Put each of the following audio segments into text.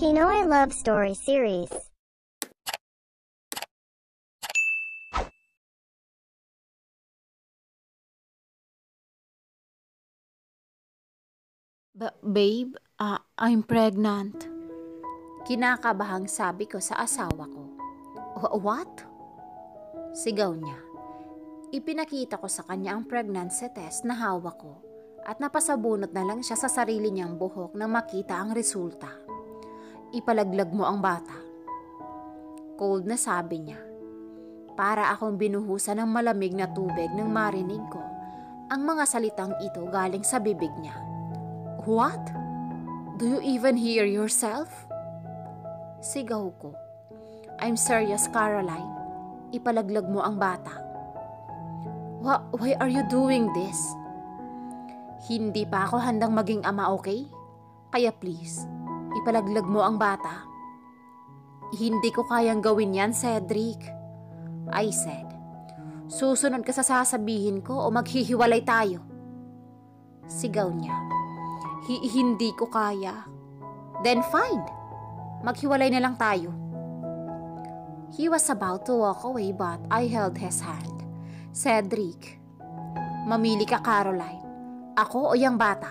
Pinoy Love Story Series. Babe, I'm pregnant. Kinakabahang sabi ko sa asawa ko. What? Sigaw niya. Ipinakita ko sa kanya ang pregnancy test na hawak ko at napasabunot na lang siya sa sarili niyang buhok nang makita ang resulta. Ipalaglag mo ang bata. Cold na sabi niya. Para akong binuhusan ng malamig na tubig nang marinig ko ang mga salitang ito galing sa bibig niya. What? Do you even hear yourself? Sigaw ko. I'm serious, Caroline. Ipalaglag mo ang bata. Why are you doing this? Hindi pa ako handang maging ama, okay? Kaya please, ipalaglag mo ang bata. Hindi ko kayang gawin yan, Cedric. I said. Susunod ka sa sasabihin ko o maghihiwalay tayo. Sigaw niya. Hindi ko kaya. Then fine. Maghiwalay na lang tayo. He was about to walk away but I held his hand. Cedric, mamili ka, Caroline. Ako o yung bata?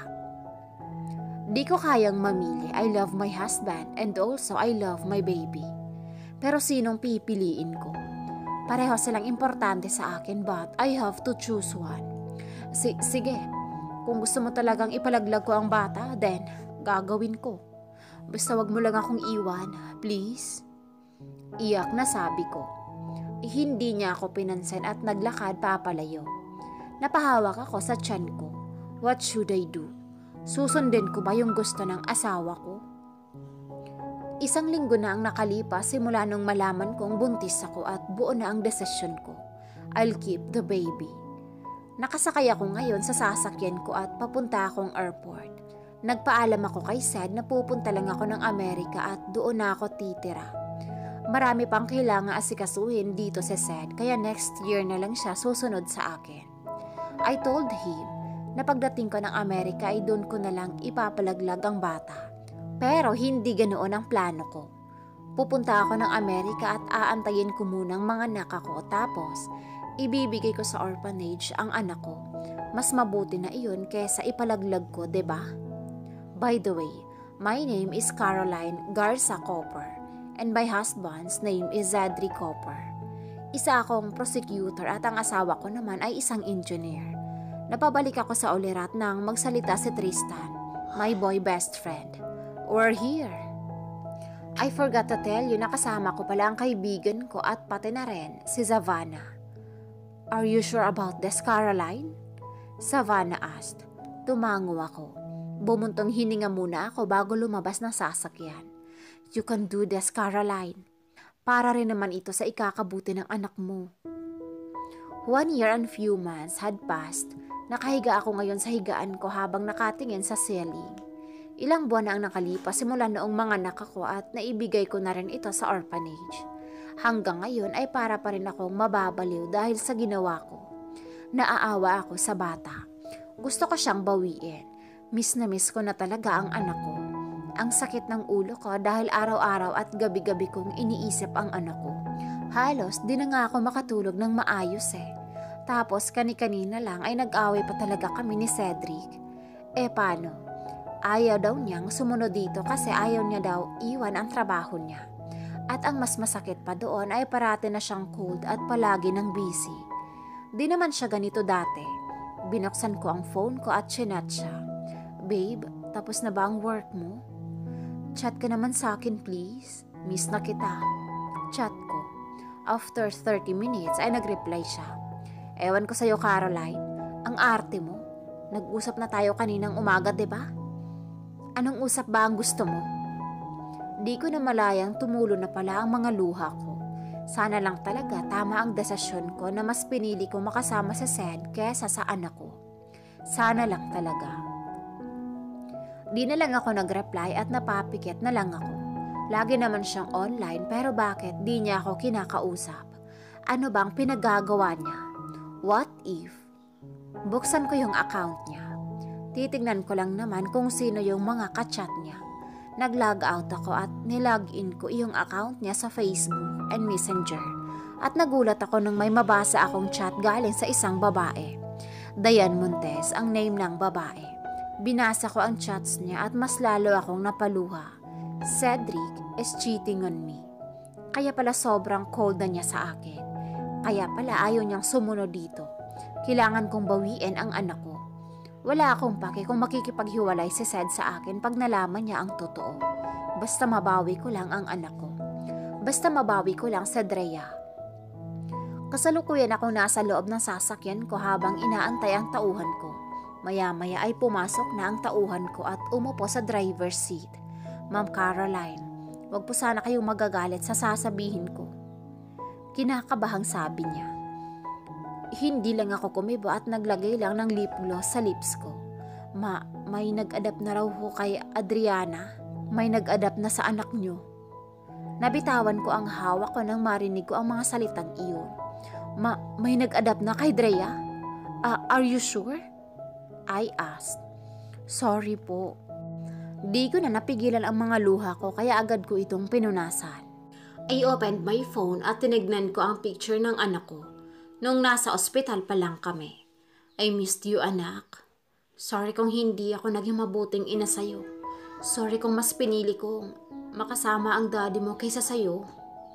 Di ko kayang mamili. I love my husband and also I love my baby. Pero sinong pipiliin ko? Pareho silang importante sa akin but I have to choose one. Sige. Kung gusto mo talagang ipalaglag ko ang bata, then gagawin ko. Basta wag mo lang akong iwan, please. Iyak na sabi ko. Hindi niya ako pinansin at naglakad papalayo. Napahawak ako sa tiyan ko. What should I do? Susundin ko ba yung gusto ng asawa ko? Isang linggo na ang nakalipas simula nung malaman kong buntis ako at buo na ang desisyon ko. I'll keep the baby. Nakasakay ako ngayon sa sasakyan ko at papunta akong airport. Nagpaalam ako kay Sed na pupunta lang ako ng Amerika at doon na ako titira. Marami pang kailangan asikasuhin dito sa Sed kaya next year na lang siya susunod sa akin. I told him na pagdating ko ng Amerika ay doon ko na lang ipapalaglag ang bata. Pero hindi ganoon ang plano ko. Pupunta ako ng Amerika at aantayin ko munang mga anak ko tapos ibibigay ko sa orphanage ang anak ko. Mas mabuti na iyon kesa ipalaglag ko, 'di ba? By the way, my name is Caroline Garza Cooper and my husband's name is Cedric Cooper. Isa akong prosecutor at ang asawa ko naman ay isang engineer. Napabalik ako sa ulirat nang magsalita si Tristan, my boy best friend. We're here. I forgot to tell you na kasama ko pala ang kaibigan ko at pati na rin si Savannah. Are you sure about this, Caroline? Savannah asked. Tumango ako. Bumuntong hininga muna ako bago lumabas ng sasakyan. You can do this, Caroline. Para rin naman ito sa ikakabuti ng anak mo. 1 year and few months had passed. Nakahiga ako ngayon sa higaan ko habang nakatingin sa ceiling. Ilang buwan na ang nakalipas simula noong mga anak ako at naibigay ko na rin ito sa orphanage. Hanggang ngayon ay para pa rin akong mababaliw dahil sa ginawa ko. Naaawa ako sa bata. Gusto ko siyang bawiin. Miss na miss ko na talaga ang anak ko. Ang sakit ng ulo ko dahil araw-araw at gabi-gabi kong iniisip ang anak ko. Halos di na nga ako makatulog ng maayos eh. Tapos kani-kanina lang ay nag-away pa talaga kami ni Cedric. Paano? Ayaw daw niyang sumunod dito kasi ayaw niya daw iwan ang trabaho niya. At ang mas masakit pa doon ay parati na siyang cold at palagi nang busy. Di naman siya ganito dati. Binuksan ko ang phone ko at chinat siya. Babe, tapos na ba ang work mo? Chat ka naman sa akin please. Miss na kita. Chat ko. After 30 minutes ay nag-reply siya. Ewan ko sa'yo, Caroline. Ang arte mo. Nag-usap na tayo kaninang umaga, diba? Anong usap ba ang gusto mo? Di ko na malayang tumulo na pala ang mga luha ko. Sana lang talaga tama ang desisyon ko na mas pinili ko makasama sa Sed kesa sa anak ko. Sana lang talaga. Di na lang ako nag-reply at napapikit na lang ako. Lagi naman siyang online pero bakit di niya ako kinakausap? Ano bang pinagagawa niya? What if? Buksan ko yung account niya. Titignan ko lang naman kung sino yung mga kachat niya. Nag-log out ako at nilog in ko yung account niya sa Facebook and Messenger. At nagulat ako nang may mabasa akong chat galing sa isang babae. Diane Montes ang name ng babae. Binasa ko ang chats niya at mas lalo akong napaluha. Cedric is cheating on me. Kaya pala sobrang cold na niya sa akin. Kaya pala ayaw niyang sumunod dito. Kailangan kong bawiin ang anak ko. Wala akong pake kung makikipaghiwalay si Ced sa akin pag nalaman niya ang totoo. Basta mabawi ko lang ang anak ko. Basta mabawi ko lang si Drea. Kasalukuyan akong nasa loob ng sasakyan ko habang inaantay ang tauhan ko. Maya-maya ay pumasok na ang tauhan ko at umupo sa driver's seat. Ma'am Caroline, wag po sana kayong magagalit sa sasabihin ko. Kinakabahang sabi niya. Hindi lang ako kumibo at naglagay lang ng lip gloss sa lips ko. May nag-adapt na raw ho kay Adriana. May nag-adapt na sa anak niyo. Nabitawan ko ang hawak ko nang marinig ko ang mga salitang iyon. May nag-adapt na kay Drea? Are you sure? I asked. Sorry po. Di ko na napigilan ang mga luha ko kaya agad ko itong pinunasan. I opened my phone at tinignan ko ang picture ng anak ko. Nung nasa ospital pa lang kami. I missed you, anak. Sorry kung hindi ako naging mabuting ina sa'yo. Sorry kung mas pinili kong makasama ang daddy mo kaysa sa'yo.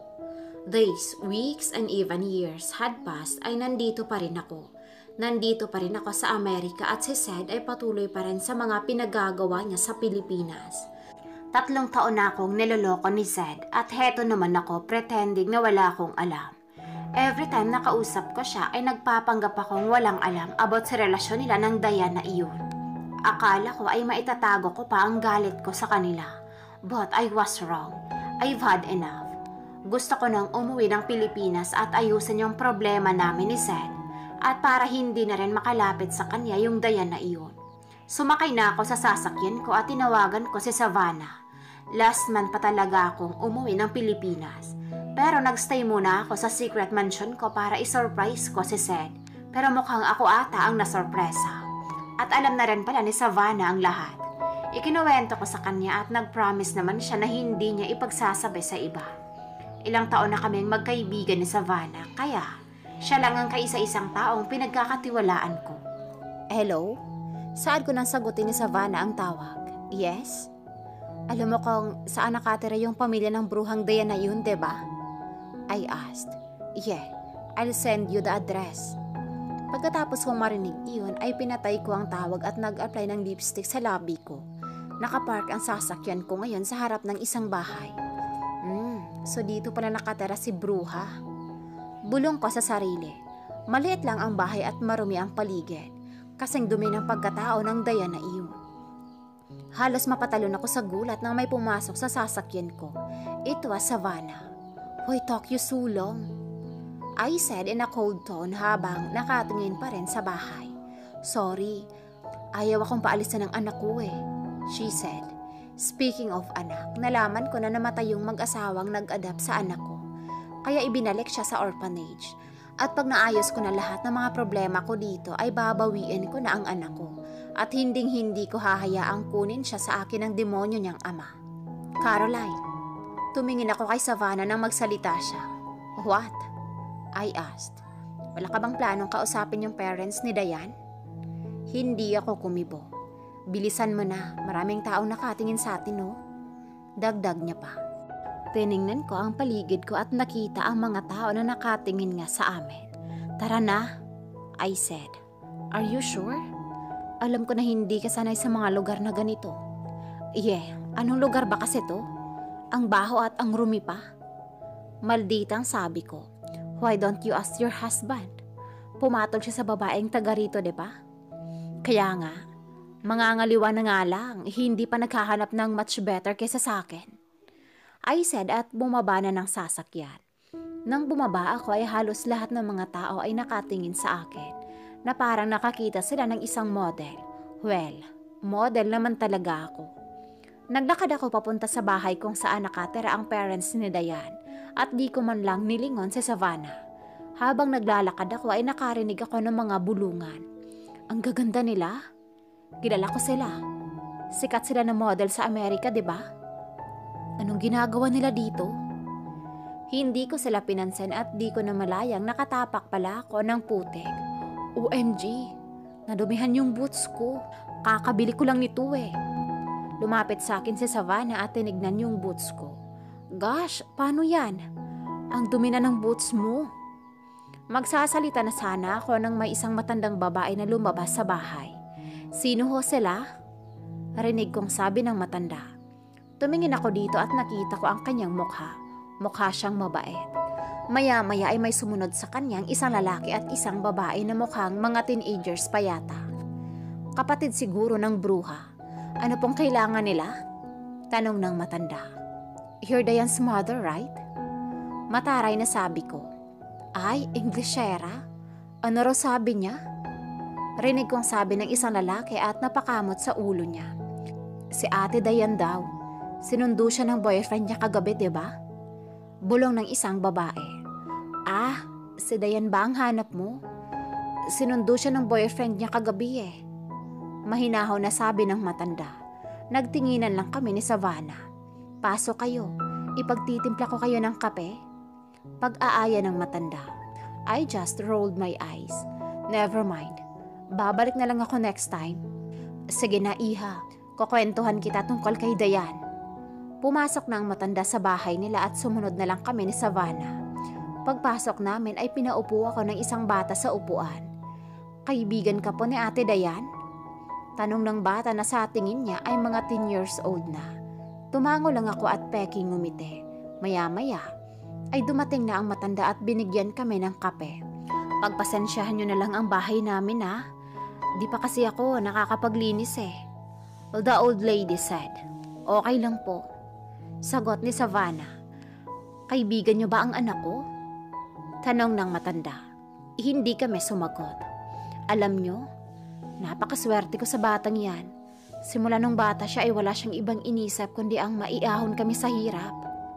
Days, weeks, and even years had passed ay nandito pa rin ako. Nandito pa rin ako sa Amerika at si Ced ay patuloy pa rin sa mga pinagagawa niya sa Pilipinas. 3 taon na akong niloloko ni Ced at heto naman ako pretending na wala akong alam. Every time nakausap ko siya ay nagpapanggap akong walang alam about sa relasyon nila ng Diane na iyon. Akala ko ay maitatago ko pa ang galit ko sa kanila. But I was wrong. I've had enough. Gusto ko nang umuwi ng Pilipinas at ayusin yung problema namin ni Ced. At para hindi na rin makalapit sa kanya yung Diane na iyon. Sumakay na ako sa sasakyan ko at tinawagan ko si Savannah. Last month pa talaga akong umuwi ng Pilipinas. Pero nagstay muna ako sa secret mansion ko para isurprise ko si Ced. Pero mukhang ako ata ang nasurpresa. At alam na rin pala ni Savannah ang lahat. Ikinuwento ko sa kanya at nag-promise naman siya na hindi niya ipagsasabi sa iba. Ilang taon na kaming magkaibigan ni Savannah, kaya siya lang ang kaisa-isang taong pinagkakatiwalaan ko. Hello? Saan ko nang sagutin ni Savannah ang tawag? Yes? Alam mo kung saan nakatira yung pamilya ng bruhang Diane na yun, diba? I asked. Yeah, I'll send you the address. Pagkatapos kong marinig iyon ay pinatay ko ang tawag at nag-apply ng lipstick sa lobby ko. Nakapark ang sasakyan ko ngayon sa harap ng isang bahay. So dito pala nakatira si bruha. Bulong ko sa sarili. Maliit lang ang bahay at marumi ang paligid. Kasing dumi ng pagkatao ng Diane na iyon. Halos mapatalon ako sa gulat nang may pumasok sa sasakyan ko. It was Savannah. Why talk you so long? I said in a cold tone habang nakatingin pa rin sa bahay. Sorry, ayaw akong paalisan ng anak ko eh, she said. Speaking of anak, nalaman ko na namatay yung mag-asawang nag-adapt sa anak ko. Kaya ibinalik siya sa orphanage. At pag naayos ko na lahat ng mga problema ko dito ay babawiin ko na ang anak ko. At hinding-hindi ko hahayaang kunin siya sa akin ng demonyo niyang ama. Caroline. Tumingin ako kay Savannah nang magsalita siya. What? I asked. Wala ka bang planong kausapin yung parents ni Diane? Hindi ako kumibo. Bilisan mo na, maraming taong nakatingin sa atin, no? Dagdag niya pa. Tiningnan ko ang paligid ko at nakita ang mga tao na nakatingin nga sa amin. Tara na, I said. Are you sure? Alam ko na hindi ka sanay sa mga lugar na ganito. Yeah, anong lugar ba kasi to? Ang baho at ang rumi pa. Malditang sabi ko. Why don't you ask your husband? Pumatol siya sa babaeng taga rito, diba? Kaya nga, mangangaliwa na nga lang, hindi pa naghahanap ng much better kaysa sa akin. I said at bumaba na ng sasakyan. Nang bumaba ako ay halos lahat ng mga tao ay nakatingin sa akin, na parang nakakita sila ng isang model. Well, model naman talaga ako. Naglakad ako papunta sa bahay kung saan nakatira ang parents ni Diane at di ko man lang nilingon si Savannah. Habang naglalakad ako ay nakarinig ako ng mga bulungan. Ang gaganda nila. Kilala ko sila. Sikat sila na model sa Amerika, diba? Anong ginagawa nila dito? Hindi ko sila pinansin at di ko namalayang nakatapak pala ako ng putik. OMG, nadumihan yung boots ko. Kakabili ko lang nito eh. Lumapit sa akin si Savannah at tinignan yung boots ko. Gosh, paano yan? Ang dumi na ng boots mo. Magsasalita na sana ako nang may isang matandang babae na lumabas sa bahay. Sino ho sila? Rinig kong sabi ng matanda. Tumingin ako dito at nakita ko ang kanyang mukha. Mukha siyang mabait. Maya-maya ay may sumunod sa kanyang isang lalaki at isang babae na mukhang mga teenagers pa yata. Kapatid siguro ng bruha. Ano pong kailangan nila? Tanong ng matanda. You're Diane's mother, right? Mataray na sabi ko. Ay, Englishera? Ano raw sabi niya? Rinig kong sabi ng isang lalaki at napakamot sa ulo niya. Si Ate Diane daw. Sinundo siya ng boyfriend niya kagabi, diba? Bulong ng isang babae. Ah, si Diane ba ang hanap mo? Sinundo siya ng boyfriend niya kagabi eh. Mahinahon na sabi ng matanda. Nagtinginan lang kami ni Savannah. Pasok kayo. Ipagtitimpla ko kayo ng kape. Pag-aaya ng matanda. I just rolled my eyes. Never mind. Babalik na lang ako next time. Sige na, iha. Kukwentuhan kita tungkol kay Diane. Pumasok na ang matanda sa bahay nila at sumunod na lang kami ni Savannah. Pagpasok namin ay pinaupo ako ng isang bata sa upuan. Kaibigan ka po ni Ate Diane? Tanong ng bata na sa tingin niya ay mga 10 years old na. Tumango lang ako at peking ngumiti. Maya-maya ay dumating na ang matanda at binigyan kami ng kape. Pagpasensyahan nyo na lang ang bahay namin ha. Di pa kasi ako nakakapaglinis eh. The old lady said. Okay lang po. Sagot ni Savannah. Kaibigan niyo ba ang anak ko? Tanong ng matanda. Hindi kami sumagot. Alam niyo, napakaswerte ko sa batang yan. Simula nung bata siya ay wala siyang ibang inisip kundi ang maiahon kami sa hirap.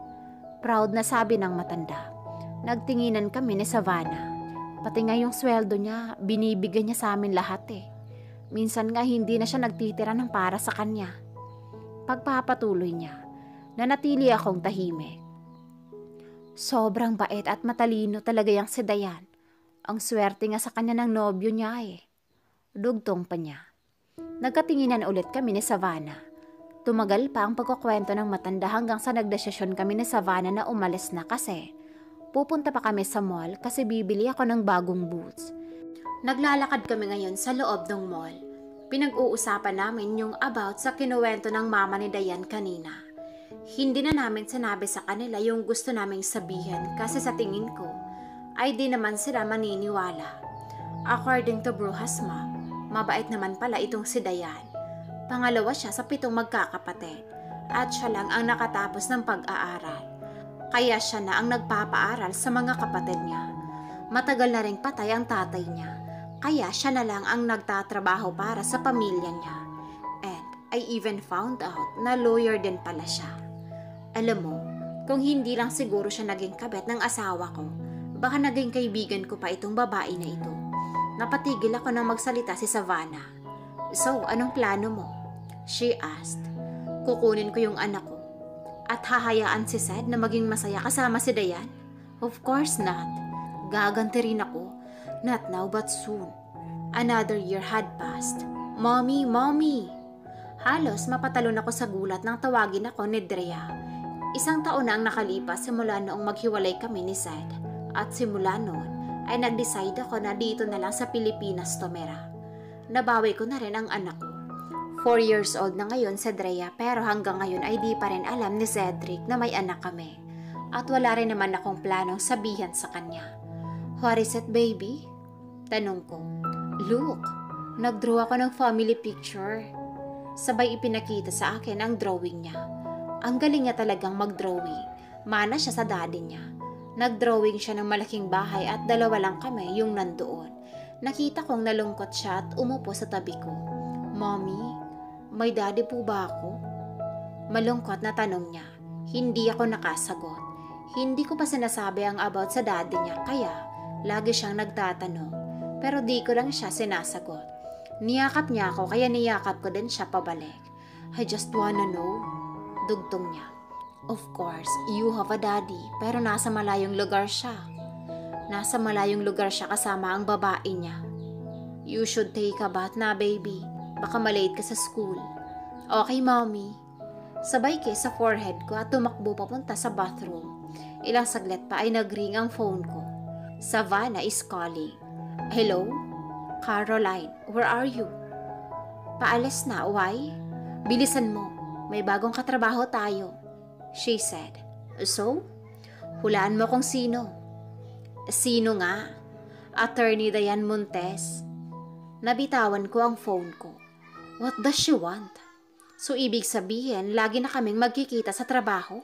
Proud na sabi ng matanda. Nagtinginan kami ni Savannah. Pati nga yung sweldo niya, binibigyan niya sa amin lahat eh. Minsan nga hindi na siya nagtitira ng para sa kanya. Pagpapatuloy niya, nanatili akong tahimik. Sobrang bait at matalino talaga yang si Diane. Ang swerte nga sa kanya ng nobyo niya eh. Dugtong pa niya. Nagkatinginan ulit kami ni Savannah. Tumagal pa ang pagkukwento ng matanda hanggang sa nagdesisyon kami ni Savannah na umalis na kasi pupunta pa kami sa mall kasi bibili ako ng bagong boots. Naglalakad kami ngayon sa loob ng mall. Pinag-uusapan namin yung about sa kinuwento ng mama ni Diane kanina. Hindi na namin sinabi sa kanila yung gusto naming sabihin kasi sa tingin ko ay di naman sila maniniwala. According to Bruha's mom, mabait naman pala itong si Diane. Pangalawa siya sa 7 magkakapatid at siya lang ang nakatapos ng pag-aaral. Kaya siya na ang nagpapaaral sa mga kapatid niya. Matagal na ring patay ang tatay niya, kaya siya na lang ang nagtatrabaho para sa pamilya niya. And I even found out na lawyer din pala siya. Alam mo, kung hindi lang siguro siya naging kabet ng asawa ko, baka naging kaibigan ko pa itong babae na ito. Napatigil ako nang magsalita si Savannah. So, anong plano mo? She asked. Kukunin ko yung anak ko. At hahayaan si Sed na maging masaya kasama si Diane? Of course not. Gaganti rin ako. Not now but soon. Another year had passed. Mommy, Mommy! Halos mapatalon ako sa gulat nang tawagin ako ni Drea. 1 taon na ang nakalipas simula noong maghiwalay kami ni Sed. At simula noon ay nag-decide ako na dito na lang sa Pilipinas tumira. Nabawi ko na rin ang anak ko. 4 years old na ngayon si Drea pero hanggang ngayon ay di pa rin alam ni Cedric na may anak kami. At wala rin naman akong planong sabihan sa kanya. What is it, baby? Tanong ko. Look, nag-draw ako ng family picture. Sabay ipinakita sa akin ang drawing niya. Ang galing niya talagang mag-drawing. Mana siya sa daddy niya. Nag-drawing siya ng malaking bahay at 2 lang kami yung nandoon. Nakita kong nalungkot siya at umupo sa tabi ko. Mommy, may daddy po ba ako? Malungkot na tanong niya. Hindi ako nakasagot. Hindi ko pa sinasabi ang about sa daddy niya kaya lagi siyang nagtatanong. Pero di ko lang siya sinasagot. Niyakap niya ako kaya niyakap ko din siya pabalik. I just wanna know. Dugtong niya. Of course, you have a daddy, pero nasa malayong lugar siya. Nasa malayong lugar siya kasama ang babae niya. You should take a bath na, baby. Baka malate ka sa school. Okay, mommy. Sabay kiss sa forehead ko at tumakbo papunta sa bathroom. Ilang saglit pa ay nag-ring ang phone ko. Savannah is calling. Hello? Caroline, where are you? Paalis na, why? Bilisan mo, may bagong katrabaho tayo. She said. So? Hulaan mo kung sino. Sino nga? Attorney Diane Montes. Nabitawan ko ang phone ko. What does she want? So ibig sabihin, lagi na kaming magkikita sa trabaho?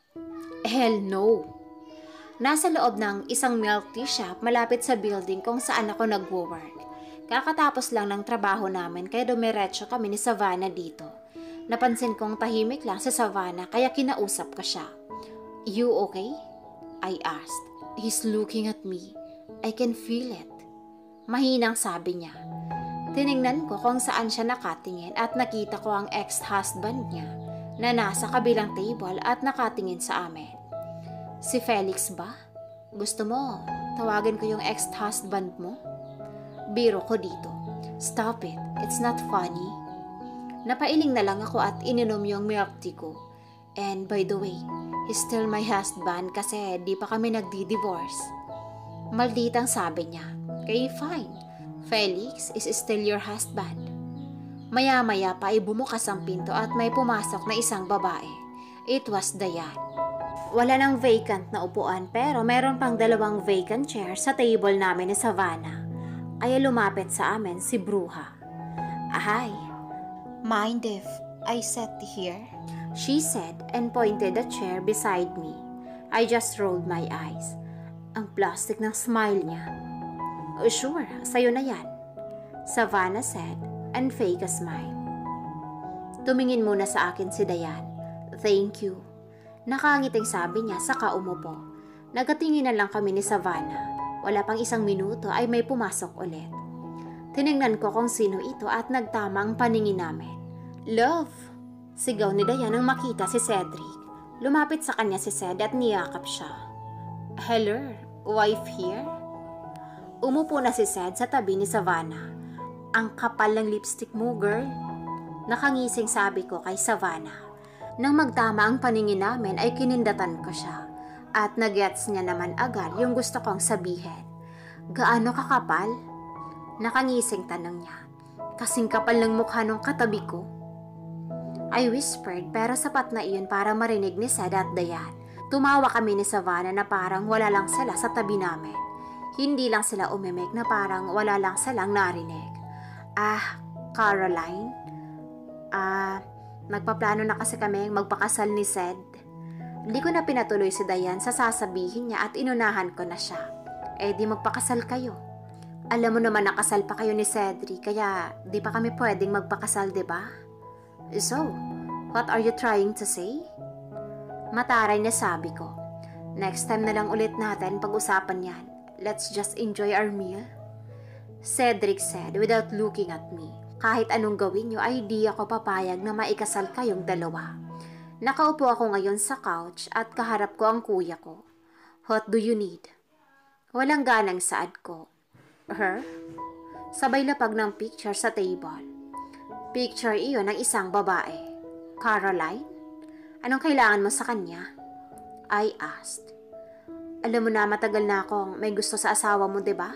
Hell no! Nasa loob ng isang milk tea shop malapit sa building kung saan ako nagwo-work. Kakatapos lang ng trabaho namin kaya dumiretso kami ni Savannah dito. Napansin kong tahimik lang si Savannah kaya kinausap ko siya. You okay? I asked. He's looking at me. I can feel it. Mahinang sabi niya. Tiningnan ko kung saan siya nakatingin at nakita ko ang ex-husband niya na nasa kabilang table at nakatingin sa amin. Si Felix ba? Gusto mo, tawagin ko yung ex-husband mo? Biro ko dito. Stop it. It's not funny. Napailing na lang ako at ininom yung milk tea ko. And by the way, he's still my husband kasi di pa kami nagdi-divorce. Malditang sabi niya. Okay, fine. Felix is still your husband. Maya-maya pa ay bumukas ang pinto at may pumasok na isang babae. It was Diane. Wala nang vacant na upuan pero meron pang 2 vacant chairs sa table namin ni Savannah. Kaya lumapit sa amin si Bruja. Hi. Mind if I sit here? She said and pointed a chair beside me. I just rolled my eyes. Ang plastic ng smile niya. Oh, sure, sa'yo na yan. Savannah said and fake a smile. Tumingin muna sa akin si Diane. Thank you. Nakangiting sabi niya saka umupo. Nagatingin na lang kami ni Savannah. Wala pang 1 minuto ay may pumasok ulit. Tiningnan ko kung sino ito at nagtama ang paningin namin. Love! Sigaw ni Diane nang makita si Cedric. Lumapit sa kanya si Ced at niyakap siya. Hello, wife here? Umupo na si Ced sa tabi ni Savannah. Ang kapal ng lipstick mo, girl. Nakangising sabi ko kay Savannah. Nang magtama ang paningin namin ay kinindatan ko siya. At nagets niya naman agad yung gusto kong sabihin. Gaano kakapal? Nakangising tanong niya. Kasing kapal ng mukha nung katabi ko. I whispered pero sapat na iyon para marinig ni Ced at Diane. Tumawa kami ni Savannah na parang wala lang sila sa tabi namin. Hindi lang sila umimik na parang wala lang silang narinig. Caroline? Nagpaplano na kasi kami magpakasal ni Ced. Hindi ko na pinatuloy si Diane sa sasabihin niya at inunahan ko na siya. Di magpakasal kayo. Alam mo naman nakasal pa kayo ni Cedric kaya di pa kami pwedeng magpakasal, diba? So, what are you trying to say? Mataray na sabi ko. Next time na lang ulit natin pag-usapan yan. Let's just enjoy our meal. Cedric said without looking at me. Kahit anong gawin nyo ay di ako papayag na maikasal kayong dalawa. Nakaupo ako ngayon sa couch at kaharap ko ang kuya ko. What do you need? Walang ganang saad ko. Her? Sabay lapag ng picture sa table. Picture iyon ng isang babae. Caroline? Anong kailangan mo sa kanya? I asked. Alam mo na matagal na akong may gusto sa asawa mo, diba?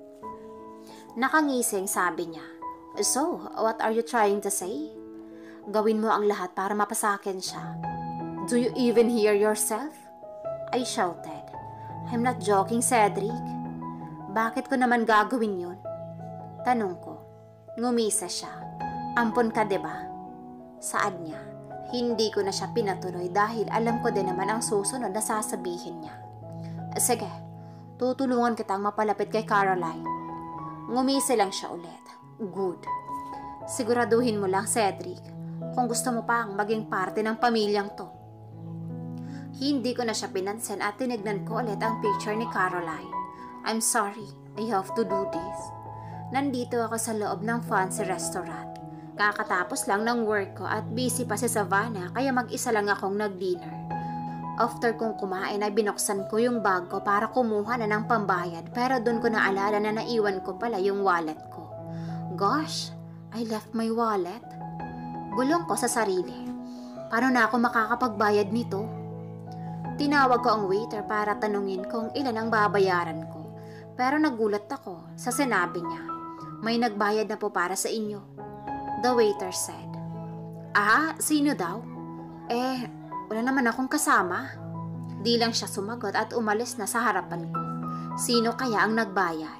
Nakangising sabi niya. So, what are you trying to say? Gawin mo ang lahat para mapasakin siya. Do you even hear yourself? I shouted. I'm not joking, Cedric. Bakit ko naman gagawin yun? Tanong ko. Ngumisa siya. Ampon ka, diba? Saad niya. Hindi ko na siya pinatuloy dahil alam ko din naman ang susunod na sasabihin niya. Sige, tutulungan kitang mapalapit kay Caroline. Ngumisi lang siya ulit. Good. Siguraduhin mo lang, Cedric, kung gusto mo pang maging parte ng pamilyang to. Hindi ko na siya pinansin at tinignan ko ulit ang picture ni Caroline. I'm sorry, I have to do this. Nandito ako sa loob ng fancy restaurant. Kakatapos lang ng work ko at busy pa si Savannah kaya mag-isa lang akong nag-dinner. After kong kumain ay binuksan ko yung bag ko para kumuha na ng pambayad, pero doon ko naalala na naiwan ko pala yung wallet ko. Gosh, I left my wallet. Bulong ko sa sarili. Paano na ako makakapagbayad nito? Tinawag ko ang waiter para tanungin kung ilan ang babayaran ko, pero nagulat ako sa sinabi niya. May nagbayad na po para sa inyo. The waiter said. Sino daw? Wala naman akong kasama. Di lang siya sumagot at umalis na sa harapan ko. Sino kaya ang nagbayad?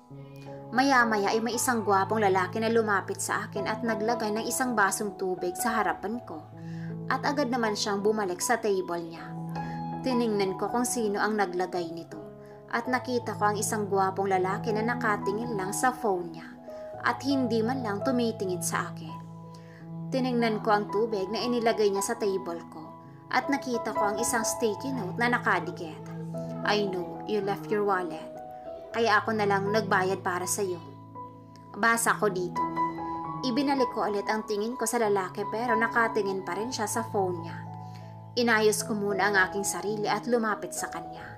Maya-maya ay may isang gwapong lalaki na lumapit sa akin at naglagay ng isang basong tubig sa harapan ko. At agad naman siyang bumalik sa table niya. Tiningnan ko kung sino ang naglagay nito. At nakita ko ang isang gwapong lalaki na nakatingin lang sa phone niya. At hindi man lang tumitingin sa akin. Tiningnan ko ang tubig na inilagay niya sa table ko. At nakita ko ang isang sticky note na nakadikit. I know you left your wallet. Kaya ako na lang nagbayad para sa iyo. Basa ko dito. Ibinalik ko ulit ang tingin ko sa lalaki pero nakatingin pa rin siya sa phone niya. Inayos ko muna ang aking sarili at lumapit sa kanya.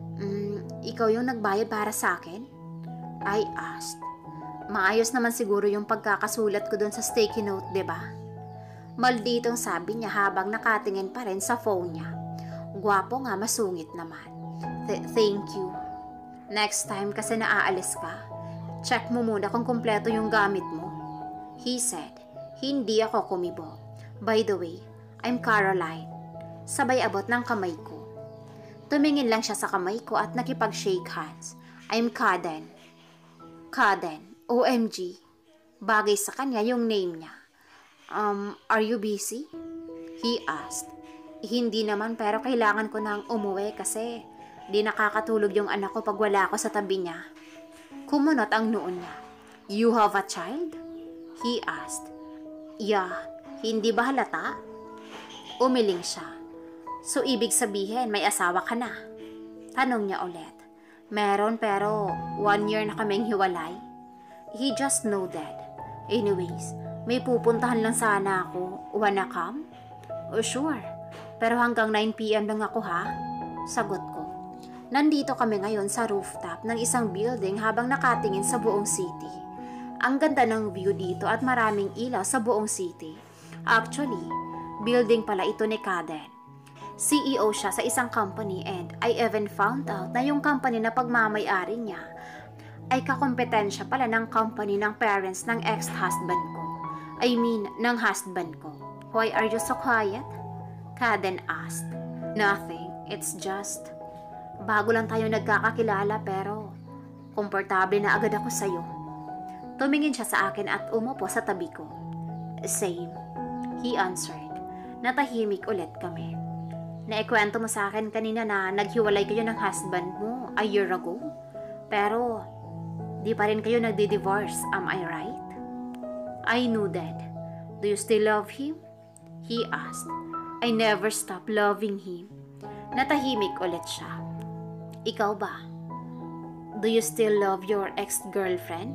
Ikaw yung nagbayad para sa akin? I asked. Maayos naman siguro yung pagkakasulat ko doon sa sticky note, diba? Malditong sabi niya habang nakatingin pa rin sa phone niya. Gwapo nga, masungit naman. Thank you. Next time kasi naaalis ka, check mo muna kung kumpleto yung gamit mo. He said. Hindi ako kumibo. By the way, I'm Caroline. Sabay abot ng kamay ko. Tumingin lang siya sa kamay ko at nakipag-shake hands. I'm Kaden. Kaden. OMG. Bagay sa kanya yung name niya. Are you busy? He asked. Hindi naman pero kailangan ko nang umuwi kasi di nakakatulog yung anak ko pag wala ako sa tabi niya. Kumunot ang noon niya. You have a child? He asked. Yeah, hindi ba halata? Umiling siya. So ibig sabihin may asawa ka na? Tanong niya ulit. Meron pero 1 year na kaming hiwalay. He just nodded. Anyways, may pupuntahan lang sana ako. Wanna come? Sure. Pero hanggang 9 PM lang ako ha? Sagot ko. Nandito kami ngayon sa rooftop ng isang building habang nakatingin sa buong city. Ang ganda ng view dito at maraming ilaw sa buong city. Actually, building pala ito ni Kaden. CEO siya sa isang company and I even found out na yung company na pagmamay-ari niya ay kakompetensya pala ng company ng parents ng ex-husband ko. I mean, ng husband ko. Why are you so quiet? Kaden asked. Nothing. It's just... Bago lang tayo nagkakakilala pero komportable na agad ako sa'yo. Tumingin siya sa akin at umupo sa tabi ko. Same. He answered. Natahimik ulit kami. Naikwento mo sa akin kanina na naghiwalay kayo ng husband mo a year ago. Pero di pa rin kayo nagdi-divorce, am I right? I knew that. Do you still love him? He asked. I never stopped loving him. Natahimik ulit siya. Ikaw ba? Do you still love your ex-girlfriend?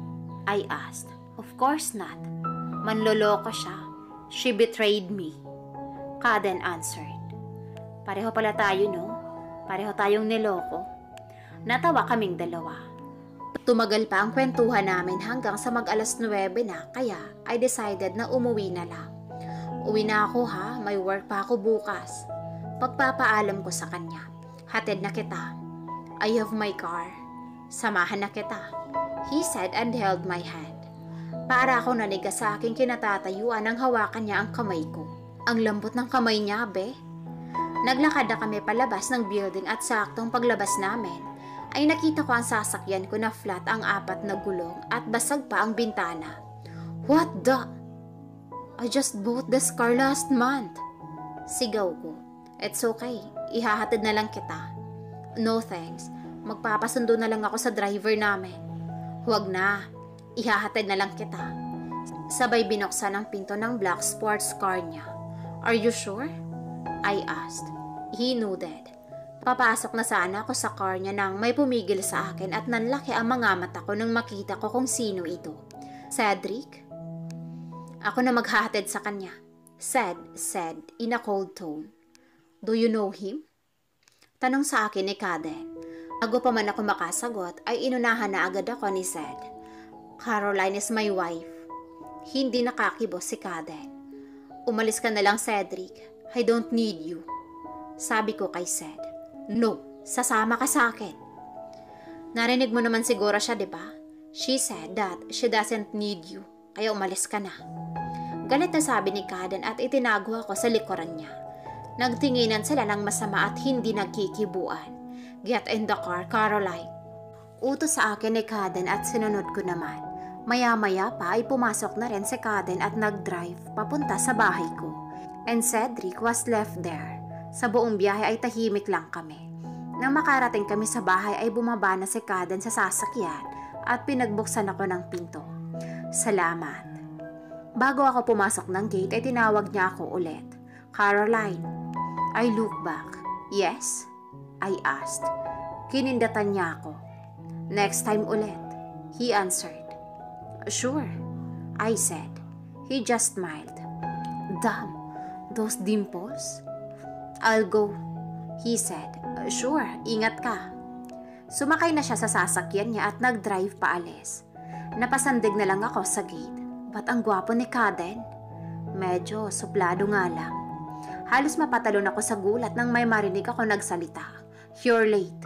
I asked. Of course not. Manloloko siya. She betrayed me. Kaden answered. Pareho pala tayo, no? Pareho tayong niloko. Natawa kaming dalawa. Tumagal pa ang kwentuhan namin hanggang sa mag-alas 9 na, kaya I decided na umuwi na lang. Uwi na ako ha, may work pa ako bukas. Pagpapaalam ko sa kanya. Hatid na kita. I have my car. Samahan na kita. He said and held my hand. Para ako naniga sa aking kinatatayuan nang hawakan niya ang kamay ko. Ang lambot ng kamay niya, be. Naglakad na kami palabas ng building at saktong paglabas namin ay nakita ko ang sasakyan ko na flat ang 4 na gulong at basag pa ang bintana. What the? I just bought this car last month. Sigaw ko. It's okay. Ihahatid na lang kita. No thanks. Magpapasundo na lang ako sa driver namin. Huwag na. Ihahatid na lang kita. Sabay binuksan ang pinto ng black sports car niya. Are you sure? I asked. He nodded. Papasok na sana ako sa car niya nang may pumigil sa akin at nanlaki ang mga mata ko nang makita ko kung sino ito. Cedric? Ako na maghahatid sa kanya. Said in a cold tone. Do you know him? Tanong sa akin ni Kaden. Bago pa man ako makasagot ay inunahan na agad ako ni Zed. Caroline is my wife. Hindi nakakibos si Kaden. Umalis ka na lang, Cedric. I don't need you. Sabi ko kay Zed. No, sasama ka sa akin. Narinig mo naman siguro siya, di ba? She said that she doesn't need you. Kaya umalis ka na. Galit na sabi ni Kaden at itinago ako sa likuran niya. Nagtinginan sila ng masama at hindi nagkikibuan. Get in the car, Caroline. Utos sa akin ni Kaden at sinunod ko naman. Maya-maya pa ay pumasok na rin si Kaden at nag-drive papunta sa bahay ko. And Cedric was left there. Sa buong biyahe ay tahimik lang kami. Nang makarating kami sa bahay ay bumaba na si Kaden sa sasakyan at pinagbuksan ako ng pinto. Salamat. Bago ako pumasok ng gate ay tinawag niya ako ulit. Caroline. I look back. Yes? I asked. Kinindatan niya ako. Next time ulit. He answered. Sure, I said. He just smiled. Damn, those dimples. I'll go, he said. Sure, ingat ka. Sumakay na siya sa sasakyan niya at nag-drive paalis. Napasandig na lang ako sa gate. Ba't ang gwapo ni Kaden? Medyo suplado nga lang. Halos mapatalon ako sa gulat nang may marinig ako nagsalita. You're late.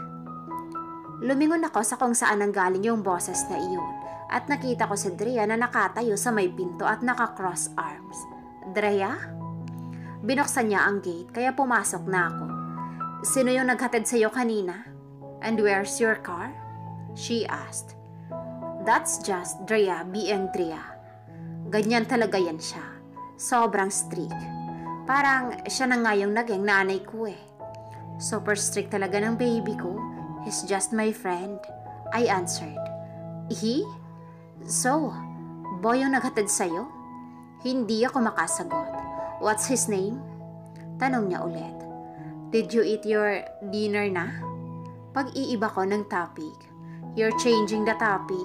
Lumingon ako sa kung saan nanggaling yung boses na iyon. At nakita ko si Drea na nakatayo sa may pinto at naka-cross arms. Drea? Binuksan niya ang gate kaya pumasok na ako. Sino yung naghatid sa'yo kanina? And where's your car? She asked. That's just Drea being Drea. Ganyan talaga yan siya. Sobrang strict. Parang siya na nga yung naging nanay ko eh. Super strict talaga ng baby ko. He's just my friend. I answered. He? So, boy yung naghatid sa'yo? Hindi ako makasagot. What's his name? Tanong niya ulit. Did you eat your dinner na? Pag-iiba ko ng topic. You're changing the topic.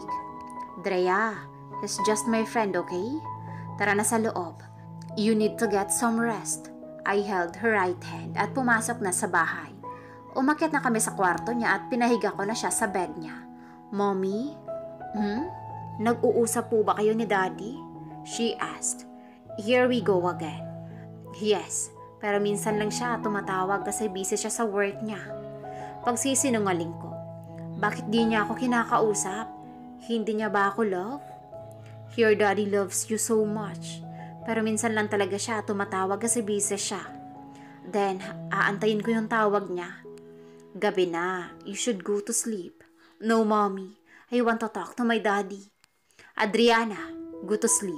Drea, he's just my friend, okay? Tara na sa loob. You need to get some rest. I held her right hand at pumasok na sa bahay. Umakyat na kami sa kwarto niya at pinahiga ko na siya sa bed niya. Mommy? Nag-uusap po ba kayo ni Daddy? She asked. Here we go again. Yes, pero minsan lang siya tumatawag kasi busy siya sa work niya. Pagsisinungaling ko. Bakit di niya ako kinakausap? Hindi niya ba ako love? Your daddy loves you so much. Pero minsan lang talaga siya tumatawag kasi busy siya. Then, aantayin ko yung tawag niya. Gabi na, you should go to sleep. No, mommy. I want to talk to my daddy. Adriana, go to sleep.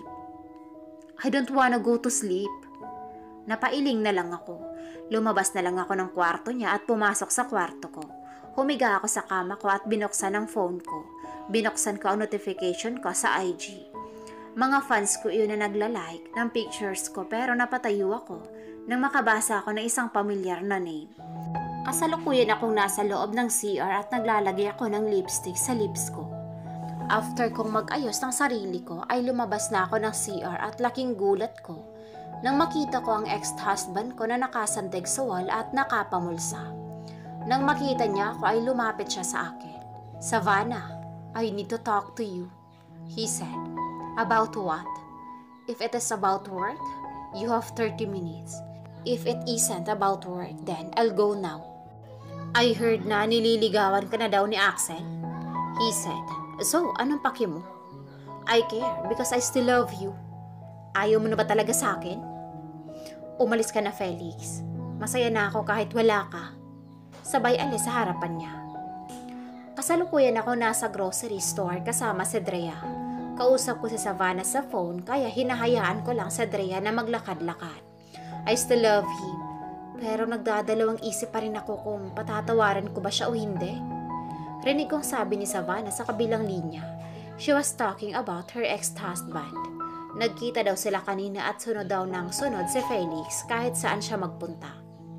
I don't wanna go to sleep. Napailing na lang ako. Lumabas na lang ako ng kwarto niya at pumasok sa kwarto ko. Humiga ako sa kama ko at binuksan ang phone ko. Binuksan ko ang notification ko sa IG. Mga fans ko yun na nagla-like ng pictures ko pero napatayo ako nang makabasa ako ng isang pamilyar na name. Kasalukuyan akong nasa loob ng CR at naglalagay ako ng lipstick sa lips ko. After kong mag-ayos ng sarili ko ay lumabas na ako ng CR at laking gulat ko nang makita ko ang ex-husband ko na nakasandig sa wall at nakapamulsa. Nang makita niya ako ay lumapit siya sa akin. Savannah, I need to talk to you, he said. About what? If it is about work, you have 30 minutes. If it isn't about work, then I'll go now. I heard na nililigawan ka na daw ni Axel, he said. So, anong paki mo? I care because I still love you. Ayaw mo na ba talaga sa akin? Umalis ka na, Felix. Masaya na ako kahit wala ka. Sabay alis sa harapan niya. Kasalukuyan ako nasa grocery store kasama si Drea. Kausap ko si Savannah sa phone kaya hinahayaan ko lang si Drea na maglakad-lakad. I still love him. Pero nagdadalawang isip pa rin ako kung patatawaran ko ba siya o hindi. Rinig kong sabi ni Savannah sa kabilang linya. She was talking about her ex-husband. Nagkita daw sila kanina at sunod daw ng sunod si Felix kahit saan siya magpunta.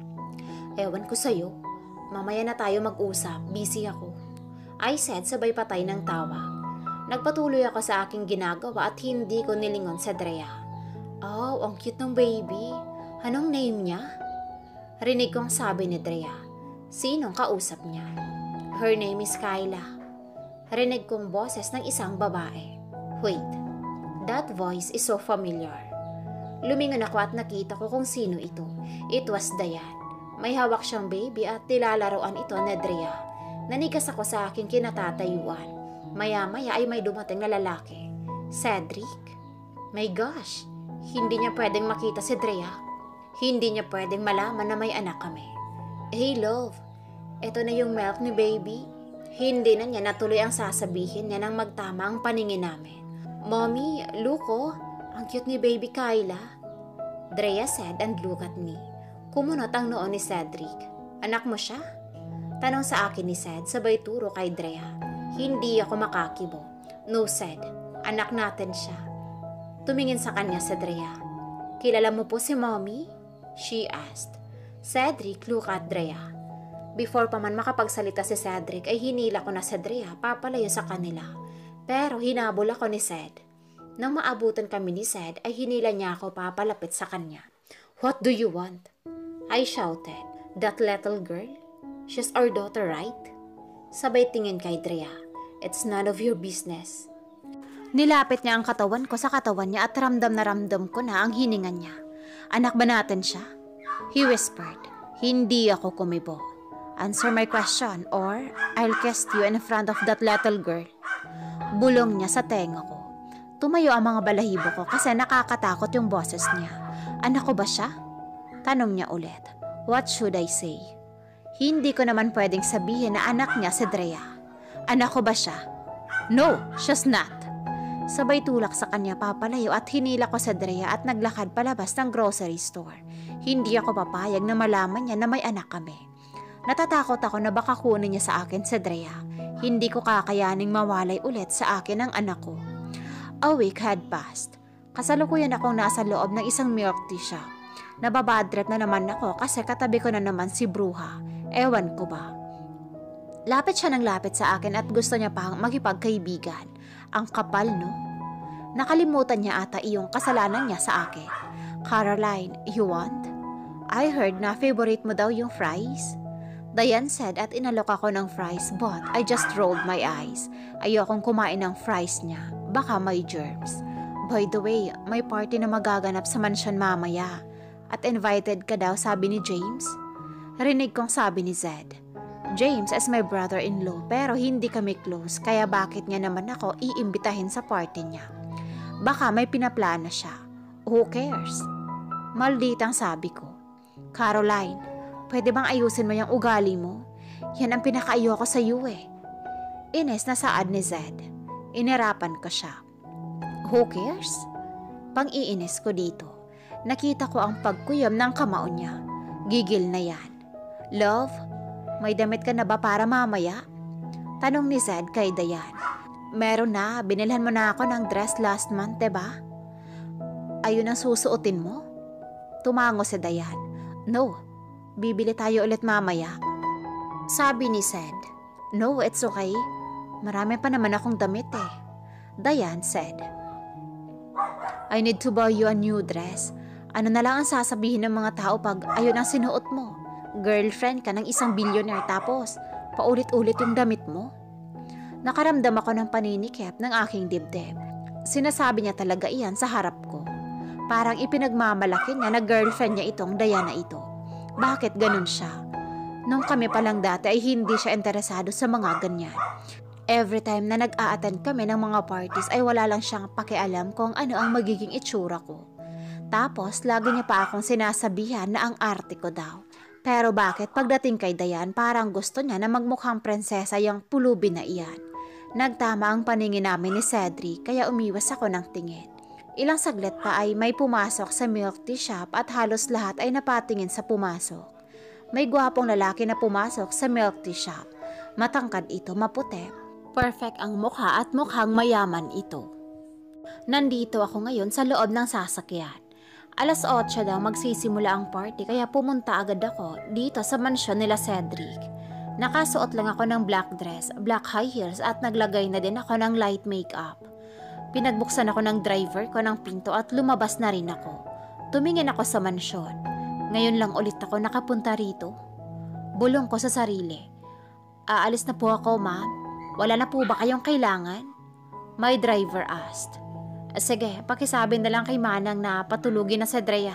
Ewan ko sa'yo. Mamaya na tayo mag-usap. Busy ako. I said sabay patay ng tawa. Nagpatuloy ako sa aking ginagawa at hindi ko nilingon sa Drea. Oh, ang cute ng baby. Anong name niya? Rinig kong sabi ni Drea. Sinong kausap niya? Her name is Kyla. Rinig kong boses ng isang babae. Wait, that voice is so familiar. Lumingon ako at nakita ko kung sino ito. It was Diane. May hawak siyang baby at nilalaroan ito ni Drea. Nanigas ako sa aking kinatatayuan. Maya-maya ay may dumating na lalaki. Cedric? My gosh, hindi niya pwedeng makita si Drea. Hindi niya pwedeng malaman na may anak kami. Hey love, eto na yung milk ni baby. Hindi na niya natuloy ang sasabihin niya nang magtama ang paningin namin. Mommy, Luko, ang cute ni baby Kyla. Drea said and looked at me. Kumunot ang noo ni Cedric. Anak mo siya? Tanong sa akin ni Ced sabay turo kay Drea. Hindi ako makakibo. No, Ced, anak natin siya. Tumingin sa kanya si Drea. Kilala mo po si Mommy? She asked. Cedric looked at Drea. Before pa man makapagsalita si Cedric ay hinila ko na si Drea papalayo sa kanila. Pero hinabol ako ni Ced. Nang maabutan kami ni Ced ay hinila niya ako papalapit sa kanya. What do you want? I shouted. That little girl? She's our daughter, right? Sabay tingin kay Drea. It's none of your business. Nilapit niya ang katawan ko sa katawan niya at ramdam na ramdam ko na ang hininga niya. Anak ba natin siya? He whispered. Hindi ako kumibo. Answer my question or I'll kiss you in front of that little girl. Bulong niya sa tenga ko. Tumayo ang mga balahibo ko kasi nakakatakot yung boses niya. Anak ko ba siya? Tanong niya ulit. What should I say? Hindi ko naman pwedeng sabihin na anak niya si Drea. Anak ko ba siya? No, she's not. Sabay tulak sa kanya papalayo at hinila ko sa Drea at naglakad palabas ng grocery store. Hindi ako papayag na malaman niya na may anak kami. Natatakot ako na baka kunin niya sa akin si Drea. Hindi ko kakayaning mawalay ulit sa akin ang anak ko. A week had passed. Kasalukuyan akong nasa loob ng isang milk tea shop. Nababadrep na naman ako kasi katabi ko na naman si Bruha. Ewan ko ba. Lapit siya ng lapit sa akin at gusto niya pang makipagkaibigan. Ang kapal, no? Nakalimutan niya ata iyong kasalanan niya sa akin. Caroline, you want? I heard na favorite mo daw yung fries. Diane said at inalok ako ng fries but I just rolled my eyes. Ayokong kumain ng fries niya. Baka may germs. By the way, may party na magaganap sa mansyon mamaya. At invited ka daw, sabi ni James. Rinig kong sabi ni Zed. James is my brother-in-law pero hindi kami close kaya bakit niya naman ako iimbitahin sa party niya? Baka may pinaplana siya. Who cares? Malditang sabi ko. Caroline, pwede bang ayusin mo yung ugali mo? Yan ang pinakaayoko sa iyo eh. Ines na saad ni Zed. Inirapan ko siya. Who cares? Pang-iinis ko dito. Nakita ko ang pagkuyom ng kamao niya. Gigil na yan. Love, may damit ka na ba para mamaya? Tanong ni Zed kay Diane. Meron na, binilhan mo na ako ng dress last month, diba? Ayun ang susuotin mo? Tumango si Diane. No, bibili tayo ulit mamaya. Sabi ni Zed. No, it's okay. Marami pa naman akong damit eh. Diane said. I need to buy you a new dress. Ano na lang ang sasabihin ng mga tao pag ayun ang sinuot mo? Girlfriend ka ng isang billionaire tapos paulit-ulit yung damit mo? Nakaramdam ako ng paninikip ng aking dibdib. Sinasabi niya talaga iyan sa harap ko. Parang ipinagmamalaki niya na girlfriend niya itong Diana ito. Bakit ganun siya? Nung kami pa lang dati ay hindi siya interesado sa mga ganyan. Every time na nag-a-attend kami ng mga parties ay wala lang siyang pakialam kung ano ang magiging itsura ko. Tapos lagi niya pa akong sinasabihan na ang arte ko daw. Pero bakit pagdating kay Diane parang gusto niya na magmukhang prinsesa yung pulubi na iyan. Nagtama ang paningin namin ni Cedric kaya umiwas ako ng tingin. Ilang saglit pa ay may pumasok sa milk tea shop at halos lahat ay napatingin sa pumasok. May gwapong lalaki na pumasok sa milk tea shop. Matangkad ito, maputi. Perfect ang mukha at mukhang mayaman ito. Nandito ako ngayon sa loob ng sasakyan. 8:00 daw magsisimula ang party kaya pumunta agad ako dito sa mansyon nila Cedric. Nakasuot lang ako ng black dress, black high heels at naglagay na din ako ng light makeup. Pinagbuksan ako ng driver ko ng pinto at lumabas na rin ako. Tumingin ako sa mansyon. Ngayon lang ulit ako nakapunta rito. Bulong ko sa sarili. Aalis na po ako, ma'am. Wala na po ba kayong kailangan? My driver asked. Sige, pakisabi na lang kay Manang na patulugin na si Drea.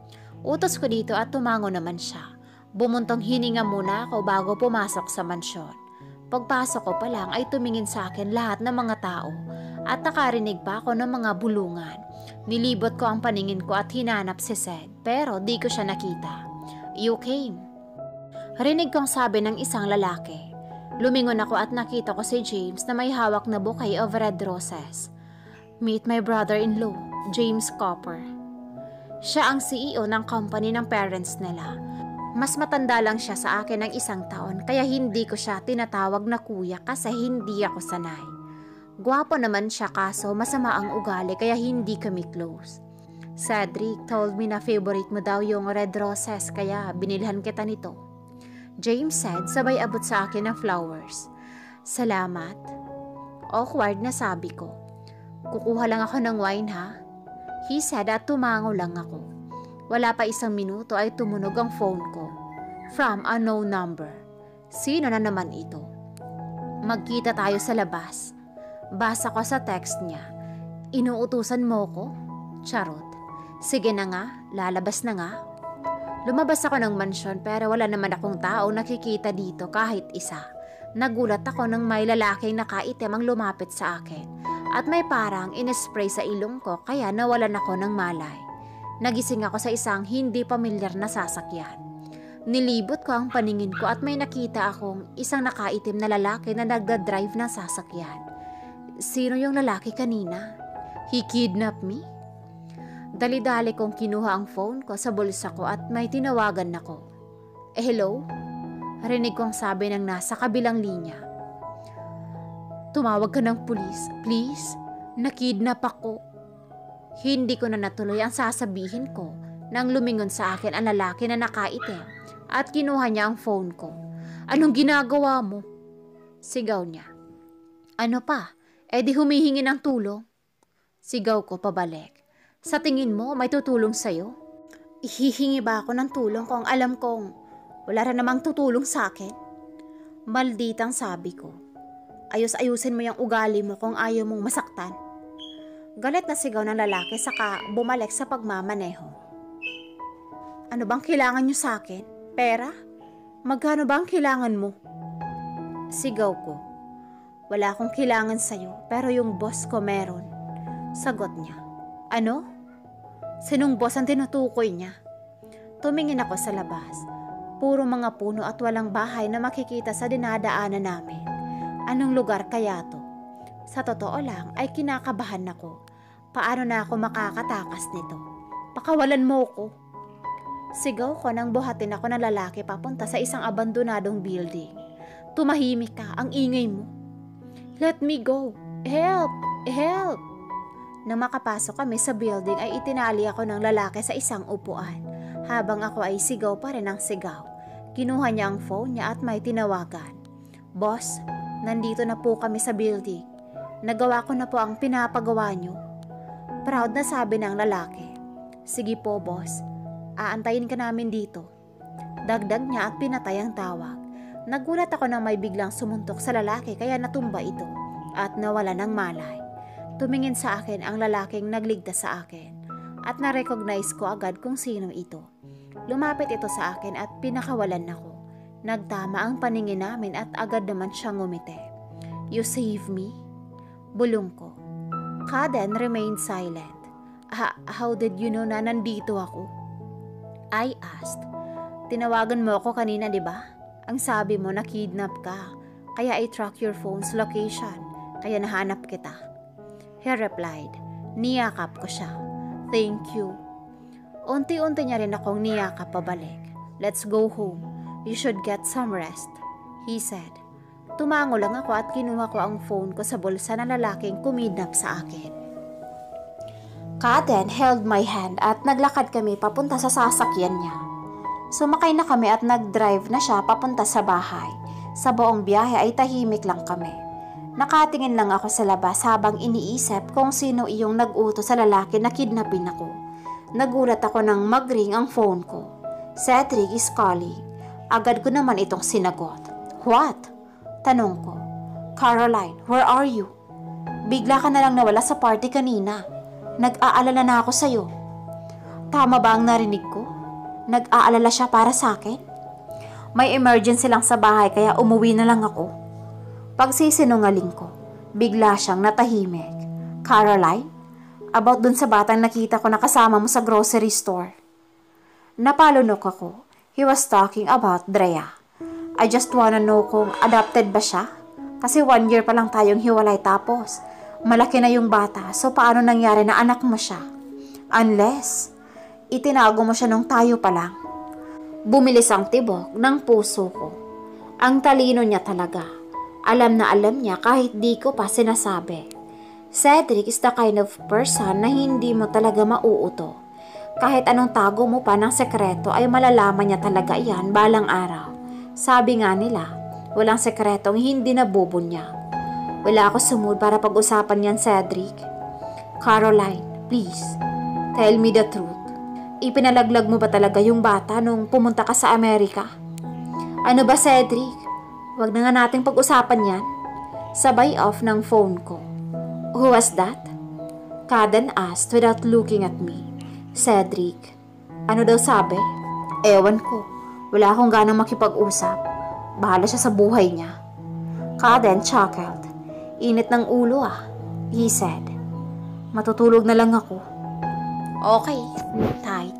Utos ko dito at tumango naman siya. Bumuntong hininga muna ako bago pumasok sa mansyon. Pagpasok ko pa lang ay tumingin sa akin lahat ng mga tao at nakarinig pa ako ng mga bulungan. Nilibot ko ang paningin ko at hinanap si Sed pero di ko siya nakita. You came. Rinig kong sabi ng isang lalaki. Lumingon ako at nakita ko si James na may hawak na bouquet of red roses. Meet my brother-in-law, James Copper. Siya ang CEO ng company ng parents nila. Mas matanda lang siya sa akin ng 1 taon kaya hindi ko siya tinatawag na kuya kasi hindi ako sanay. Gwapo naman siya kaso masama ang ugali kaya hindi kami close. Cedric told me na favorite mo daw yung red roses kaya binilhan kita nito. James said sabay abot sa akin ng flowers. Salamat. Awkward na sabi ko. Kukuha lang ako ng wine ha? He said at tumango lang ako. Wala pa 1 minuto ay tumunog ang phone ko. From unknown number. Sino na naman ito? Magkita tayo sa labas. Basa ko sa text niya. Inuutusan mo ko? Charot. Sige na nga, lalabas na nga. Lumabas ako ng mansyon pero wala naman akong tao nakikita dito kahit isa. Nagulat ako nang may lalaking nakaitim ang lumapit sa akin. At may parang in-spray sa ilong ko kaya nawalan ako ng malay. Nagising ako sa isang hindi pamilyar na sasakyan. Nilibot ko ang paningin ko at may nakita akong isang nakaitim na lalaki na nagdadrive ng sasakyan. Sino yung lalaki kanina? He kidnapped me? Dali-dali kong kinuha ang phone ko sa bulsa ko at may tinawagan ako. Hello? Rinig kong sabi ng nasa kabilang linya. Tumawag ka ng pulis, please. Nakidnap ako. Hindi ko na natuloy ang sasabihin ko nang lumingon sa akin ang lalaki na nakaitim at kinuha niya ang phone ko. Anong ginagawa mo? Sigaw niya. Ano pa? Di humihingi ng tulong? Sigaw ko pabalik. Sa tingin mo may tutulong sa'yo? Ihihingi ba ako ng tulong kung alam kong wala rin namang tutulong sa akin? Malditang sabi ko. Ayos-ayusin mo yung ugali mo kung ayaw mong masaktan. Galit na sigaw ng lalaki saka bumalik sa pagmamaneho. Ano bang kailangan niyo sa akin? Pera? Magkano bang kailangan mo? Sigaw ko. Wala akong kailangan sa'yo pero yung boss ko meron. Sagot niya. Ano? Sinong boss ang tinutukoy niya? Tumingin ako sa labas. Puro mga puno at walang bahay na makikita sa dinadaanan namin. Anong lugar kaya to? Sa totoo lang ay kinakabahan ako. Paano na ako makakatakas nito? Pakawalan mo ko. Sigaw ko nang buhatin ako ng lalaki papunta sa isang abandonadong building. Tumahimik ka, ang ingay mo. Let me go. Help! Help! Nang makapasok kami sa building ay itinali ako ng lalaki sa isang upuan. Habang ako ay sigaw pa rin ang sigaw. Kinuha niya ang phone niya at may tinawagan. Boss, nandito na po kami sa building. Nagawa ko na po ang pinapagawa niyo. Proud na sabi ng lalaki. Sige po, boss. Aantayin ka namin dito. Dagdag niya at pinatay ang tawag. Nagulat ako nang may biglang sumuntok sa lalaki kaya natumba ito at nawala ng malay. Tumingin sa akin ang lalaking nagligtas sa akin at na-recognize ko agad kung sino ito. Lumapit ito sa akin at pinakawalan ako. Nagtama ang paningin namin at agad naman siyang ngumiti. You save me? Bulong ko. Kaden remained silent. How did you know na nandito ako? I asked. Tinawagan mo ako kanina, di ba? Ang sabi mo na kidnap ka. Kaya I track your phone's location. Kaya nahanap kita. He replied. Niyakap ko siya. Thank you. Unti-unti niya rin akong niyakap pabalik. Let's go home. You should get some rest. He said. Tumango lang ako at kinuha ko ang phone ko sa bulsa ng lalaking kumidnap sa akin. Kaden held my hand at naglakad kami papunta sa sasakyan niya. Sumakay na kami at nag-drive na siya papunta sa bahay. Sa buong biyahe ay tahimik lang kami. Nakatingin lang ako sa labas habang iniisip kung sino iyong nag-utos sa lalaki na kidnapin ako. Nagulat ako nang mag-ring ang phone ko. Cedric is calling. Agad ko naman itong sinagot. What? Tanong ko. Caroline, where are you? Bigla ka na lang nawala sa party kanina. Nag-aalala na ako sa'yo. Tama ba ang narinig ko? Nag-aalala siya para sa akin? May emergency lang sa bahay kaya umuwi na lang ako. Pagsisinungaling ko, bigla siyang natahimik. Caroline? About dun sa batang nakita ko na kasama mo sa grocery store. Napalunok ako. He was talking about Drea. I just wanna know kung adopted ba siya? Kasi 1 year pa lang tayong hiwalay tapos malaki na yung bata, so paano nangyari na anak mo siya? Unless itinago mo siya nung tayo pa lang. Bumilis ang tibok ng puso ko. Ang talino niya talaga. Alam na alam niya kahit di ko pa sinasabi. Cedric is the kind of person na hindi mo talaga mauuto. Kahit anong tago mo pa ng sekreto ay malalaman niya talaga iyan balang araw. Sabi nga nila, walang sekretong hindi nabubunyag. Wala ako sa mood para pag-usapan yan, Cedric. Caroline, please, tell me the truth. Ipinalaglag mo ba talaga yung bata nung pumunta ka sa Amerika? Ano ba, Cedric? Huwag na nga nating pag-usapan yan. Sabay off ng phone ko. Who was that? Kaden asked without looking at me. Cedric. Ano daw sabi? Ewan ko. Wala akong ganang makipag-usap. Bahala siya sa buhay niya. Kaden chuckled. Init ng ulo he said. Matutulog na lang ako. Okay, tight.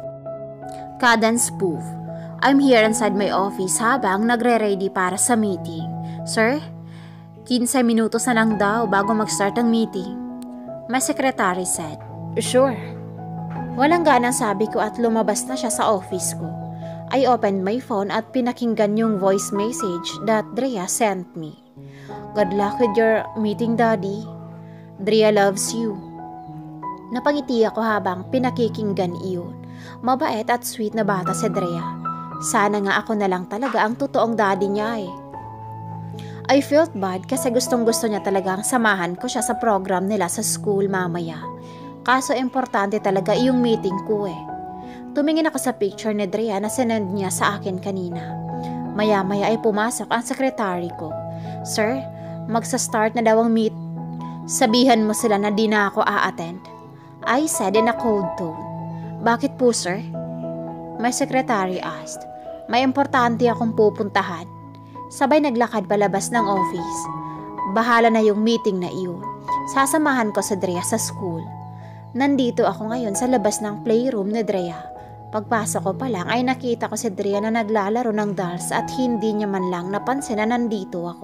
Kaden spoof. I'm here inside my office habang nagre-ready para sa meeting. Sir? 15 minutos na lang daw bago mag-start ang meeting. My secretary said, Sure. Walang ganang sabi ko at lumabas na siya sa office ko. I opened my phone at pinakinggan yung voice message that Drea sent me. Good luck with your meeting, Daddy. Drea loves you. Napangiti ako habang pinakikinggan iyon. Mabait at sweet na bata si Drea. Sana nga ako na lang talaga ang totoong daddy niya eh. I felt bad kasi gustong-gusto niya talagang samahan ko siya sa program nila sa school mamaya. Kaso importante talaga yung meeting ko eh. Tumingin ako sa picture ni Drea na sinend niya sa akin kanina. Maya-maya ay pumasok ang sekretary ko. Sir, magsa-start na daw ang meet. Sabihan mo sila na di na ako a-attend. I said in a cold tone. Bakit po, sir? My secretary asked. May importante akong pupuntahan. Sabay naglakad palabas ng office. Bahala na yung meeting na iyon. Sasamahan ko si Drea sa school. Nandito ako ngayon sa labas ng playroom ni Drea. Pagpasok ko pa lang ay nakita ko si Drea na naglalaro ng dolls at hindi niya man lang napansin na nandito ako.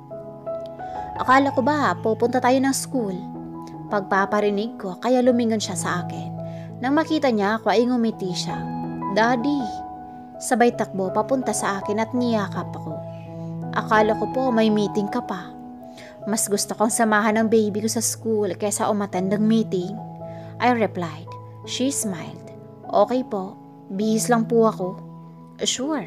Akala ko ba pupunta tayo ng school? Pagpaparinig ko kaya lumingon siya sa akin. Nang makita niya ako ay ngumiti siya. Daddy! Sabay takbo papunta sa akin at niyakap ako. Akala ko po may meeting ka pa. Mas gusto kong samahan ng baby ko sa school kaysa umattend ng meeting. I replied. She smiled. Okay po, bihis lang po ako. Sure.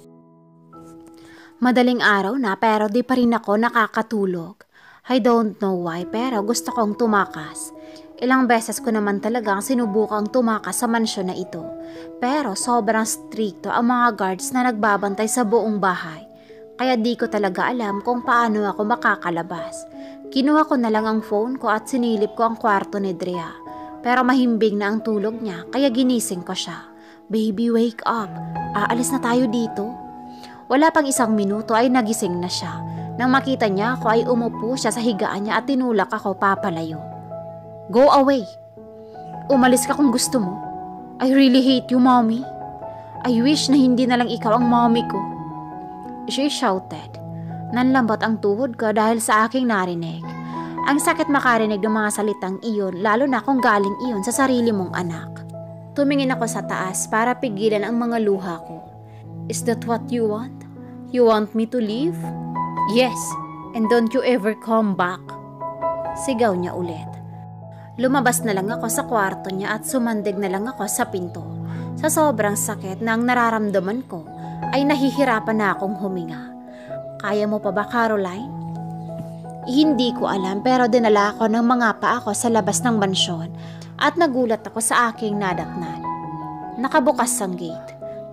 Madaling araw na pero di pa rin ako nakakatulog. I don't know why pero gusto kong tumakas. Ilang beses ko naman talagang sinubukang tumakas sa mansyon na ito. Pero sobrang stricto ang mga guards na nagbabantay sa buong bahay. Kaya di ko talaga alam kung paano ako makakalabas. Kinuha ko na lang ang phone ko at sinilip ko ang kwarto ni Drea. Pero mahimbing na ang tulog niya kaya ginising ko siya. Baby, wake up. Aalis na tayo dito. Wala pang 1 minuto ay nagising na siya. Nang makita niya ako ay umupo siya sa higaan niya at tinulak ako papalayo. Go away. Umalis ka kung gusto mo. I really hate you, mommy. I wish na hindi na lang ikaw ang mommy ko. She shouted. Nanlambot ang tuhod ko dahil sa aking narinig. Ang sakit makarinig ng mga salitang iyon lalo na kung galing iyon sa sarili mong anak. Tumingin ako sa taas para pigilan ang mga luha ko. Is that what you want? You want me to leave? Yes, and don't you ever come back. Sigaw niya ulit. Lumabas na lang ako sa kwarto niya at sumandig na lang ako sa pinto. Sa sobrang sakit na ang nararamdaman ko, ay nahihirapan na akong huminga. Kaya mo pa ba, Caroline? Hindi ko alam pero dinala ako ng mga paa ko sa labas ng mansyon at nagulat ako sa aking nadatnan. Nakabukas ang gate.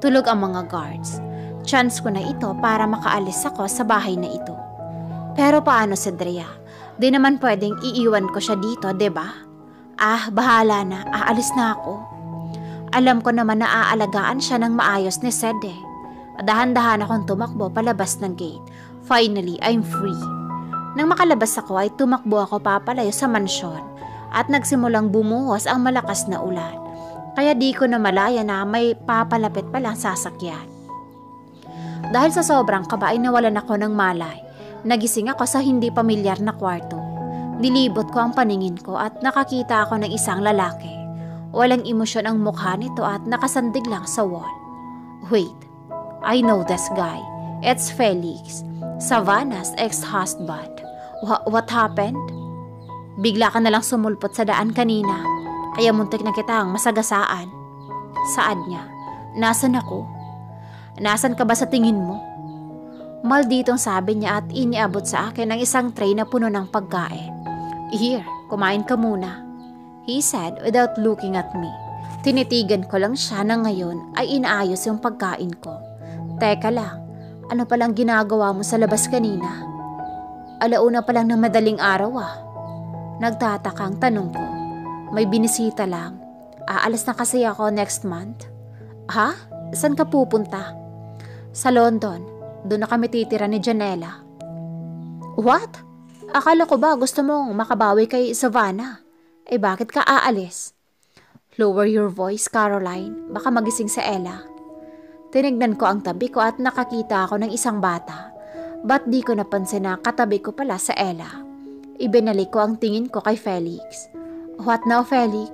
Tulog ang mga guards. Chance ko na ito para makaalis ako sa bahay na ito. Pero paano si Drea? Di naman pwedeng iiwan ko siya dito, 'di ba? Bahala na. Aalis na ako. Alam ko naman na aalagaan siya ng maayos ni Sed eh. Dahan-dahan akong tumakbo palabas ng gate. Finally, I'm free. Nang makalabas ako ay tumakbo ako papalayo sa mansyon at nagsimulang bumuhos ang malakas na ulan. Kaya di ko na malaya na may papalapit palang sasakyan. Dahil sa sobrang kaba ay nawalan ako ng malay. Nagising ako sa hindi pamilyar na kwarto. Nilibot ko ang paningin ko at nakakita ako ng isang lalaki. Walang emosyon ang mukha nito at nakasandig lang sa wall. Wait, I know this guy. It's Felix, Savannah's ex-husband. What happened? Bigla ka nalang sumulpot sa daan kanina, kaya muntik na kitang masagasaan. Saan niya? Nasaan ako? Nasaan ka ba sa tingin mo? Malditong sabi niya at iniabot sa akin ang isang tray na puno ng pagkain. Here, kumain ka muna, he said without looking at me. Tinitigan ko lang siya na ngayon ay inaayos yung pagkain ko. Teka lang, ano palang ginagawa mo sa labas kanina? Alauna pa lang ng madaling araw Nagtatakang tanong ko. May binisita lang. Aalis na kasi ako next month. Ha? Saan ka pupunta? Sa London. Doon na kami titira ni Janela. What? Akala ko ba gusto mong makabawi kay Savannah? Bakit ka aalis? Lower your voice, Caroline. Baka magising si Ella. Tinignan ko ang tabi ko at nakakita ako ng isang bata. Ba't di ko napansin na katabi ko pala sa Ella? Ibinalik ko ang tingin ko kay Felix. What now, Felix?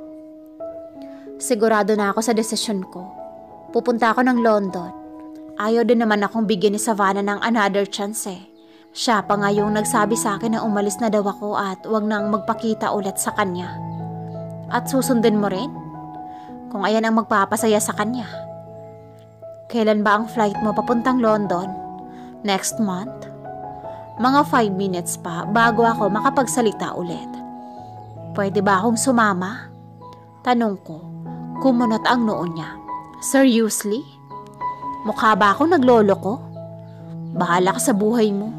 Sigurado na ako sa desisyon ko. Pupunta ako ng London. Ayaw din naman akong bigyan ni Savannah ng another chance Siya pa nga yung nagsabi sa akin na umalis na daw ako at wag nang magpakita ulit sa kanya. At susundin mo rin? Kung ayan ang magpapasaya sa kanya. Kailan ba ang flight mo papuntang London? Next month? Mga 5 minutes pa bago ako makapagsalita ulit. Pwede ba akong sumama? Tanong ko. Kumunot ang noo niya. Seriously? Mukha ba akong nagloloko? Bahala ka sa buhay mo.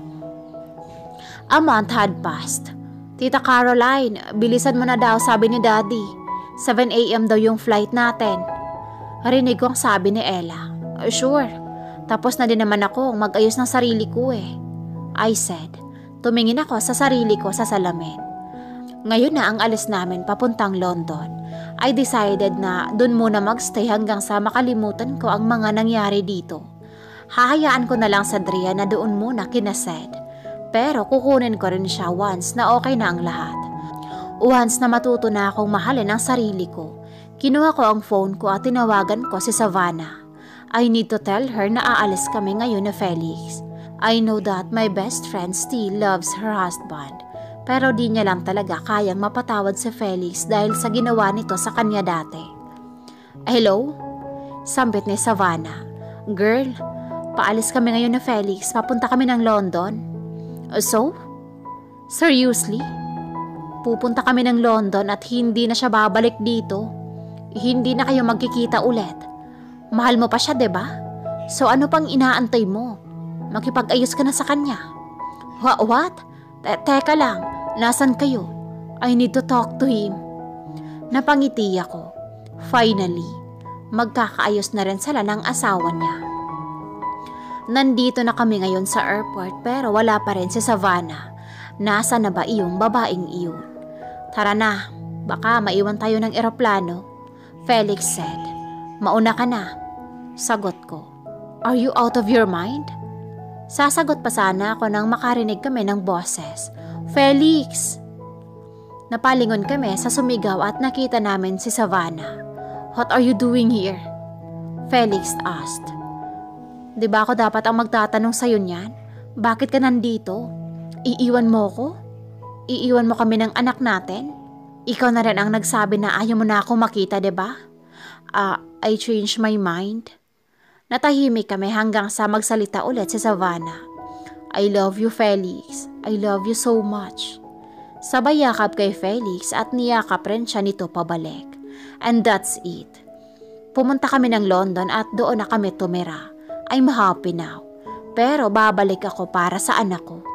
A month had passed. Tita Caroline, bilisan mo na daw, sabi ni Daddy. 7 a.m. daw yung flight natin. Rinig ko ang sabi ni Ella. Sure, tapos na din naman ako mag-ayos ng sarili ko I said. Tumingin ako sa sarili ko sa salamin. Ngayon na ang alis namin papuntang London. I decided na dun muna magstay hanggang sa makalimutan ko ang mga nangyari dito. Hahayaan ko na lang sa Drea na doon muna kina Sed. Pero kukunin ko rin siya once na okay na ang lahat. Once na matuto na akong mahalin ang sarili ko, kinuha ko ang phone ko at tinawagan ko si Savannah. I need to tell her na aalis kami ngayon na Felix. I know that my best friend still loves her husband. Pero di niya lang talaga kayang mapatawad si Felix dahil sa ginawa nito sa kanya dati. Hello? Sambit ni Savannah. Girl, paalis kami ngayon na Felix. Papunta kami ng London. So? Seriously? Pupunta kami ng London at hindi na siya babalik dito. Hindi na kayo magkikita ulit. Mahal mo pa siya, diba? So ano pang inaantay mo? Makipag-ayos ka na sa kanya. What? Teka lang, nasan kayo? I need to talk to him. Napangiti ako. Finally, magkakaayos na rin sila ng asawa niya. Nandito na kami ngayon sa airport pero wala pa rin si Savannah. Nasa na ba iyong babaeng iyon? Tara na, baka maiwan tayo ng eroplano. Felix said. Mauna ka na. Sagot ko. Are you out of your mind? Sasagot pa sana ako nang makarinig kami ng boses. Felix! Napalingon kami sa sumigaw at nakita namin si Savannah. What are you doing here? Felix asked. Di ba ako dapat ang magtatanong sa'yo niyan? Bakit ka nandito? Iiwan mo ko? Iiwan mo kami ng anak natin? Ikaw na rin ang nagsabi na ayaw mo na ako makita, di ba? I changed my mind. Natahimik kami hanggang sa magsalita ulit si Savannah. I love you, Felix. I love you so much. Sabay yakap kay Felix at niyakap rin siya nito pabalik. And that's it. Pumunta kami ng London at doon na kami tumira. I'm happy now. Pero babalik ako para sa anak ko.